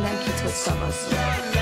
mindenkit, hogy szavazzon.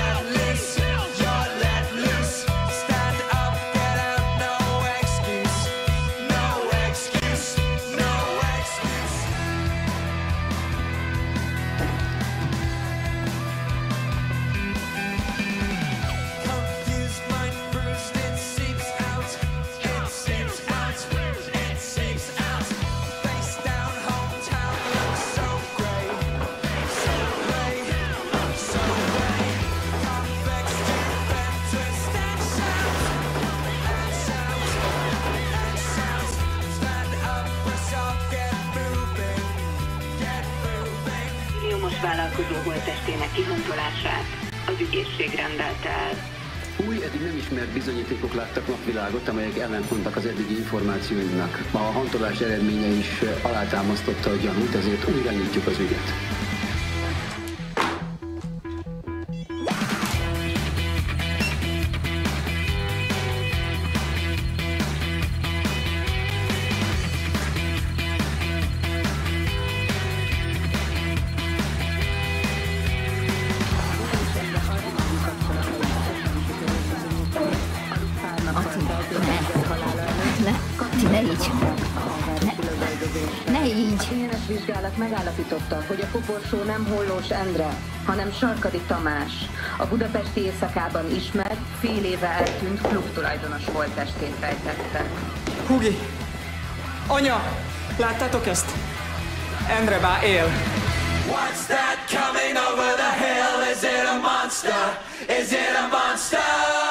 Vállalkozó holttestének kihoncolását az ügyészség rendelte el. Új, eddig nem ismert bizonyítékok láttak napvilágot, amelyek ellentmondtak az eddigi információinknak. A hantolás eredménye is alátámasztotta a gyanút, ezért újra nyitjuk az ügyet. Ne így! Ilyenes vizsgálat megállapította, hogy a koporsó nem Hollós Endre, hanem Sarkadi Tamás, a budapesti éjszakában ismert, fél éve eltűnt klubtulajdonos holttestét rejtette. Hugi! Anya! Láttátok ezt? Endre bá él! What's that coming over the hill? Is it a monster? Is it a monster?